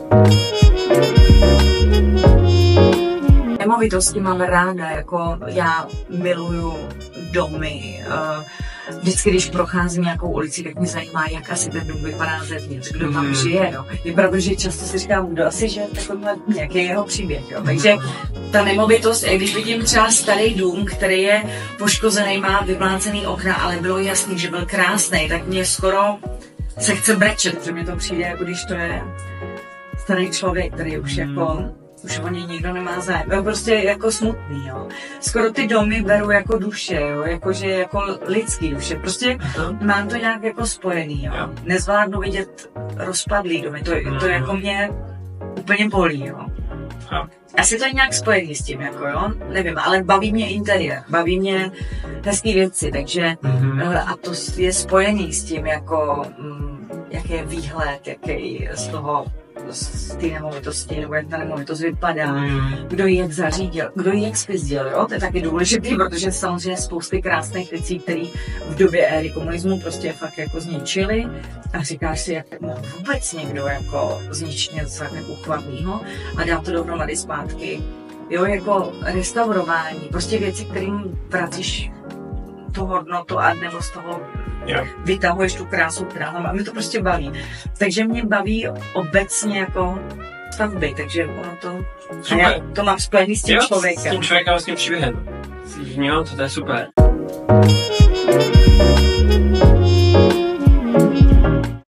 Nemovitosti mám ráda, jako já miluju domy. Vždycky, když procházím nějakou ulici, tak mě zajímá, jak asi ten dům vypadá zevnitř, kdo tam žije. No. Je pravda, že často si říkám, kdo asi žije v takovémhle, nějaký jeho příběh. Jo. Takže ta nemovitost, i když vidím třeba starý dům, který je poškozený, má vyvlácený okna, ale bylo jasný, že byl krásný, tak mě skoro se chce brečet, že mi to přijde, jako když to je starý člověk, který už jako už o něj nikdo nemá zájem. Jo, prostě jako smutný, jo. Skoro ty domy beru jako duše, jo, jakože jako lidský duše. Prostě mám to nějak jako spojený, jo. Nezvládnu vidět rozpadlý domy, to jako mě úplně bolí, jo. Asi to je nějak spojený s tím, jako jo, nevím, ale baví mě interiér, baví mě hezký věci, takže a to je spojený s tím, jako jaký je výhled, jaký z toho z té nemovitosti, nebo jak ta nemovitost vypadá, kdo ji jak zařídil, kdo ji jak spizděl, jo? To je taky důležitý, protože samozřejmě spousty krásných věcí, které v době éry komunismu prostě fakt jako zničili a říkáš si, jak mohl vůbec někdo jako zničit něco tak uchvatného a dát to dohromady zpátky. Jo, jako restaurování, prostě věci, kterým vracíš tu hodnotu a nebo z toho vytahuješ tu krásu, která a mě to prostě baví. Takže mě baví obecně jako stavby, takže ono to, to mám spojený s tím člověkem. S tím člověkem a s tím příběhem. Jo, to je super.